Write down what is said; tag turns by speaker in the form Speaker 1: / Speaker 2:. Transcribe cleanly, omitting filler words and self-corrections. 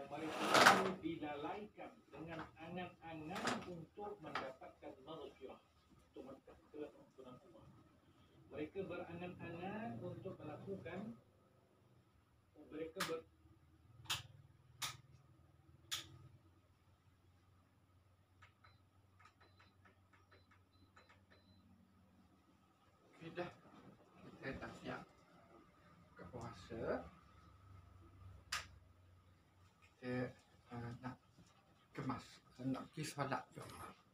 Speaker 1: mereka itu dilalaikan dengan angan-angan untuk mendapatkan maghfirah, untuk mendapatkan ampunan Allah. Mereka berangan-angan untuk melakukan,
Speaker 2: dah kita dah siap buka puasa. Kita nak kemas, nak pergi solat jom.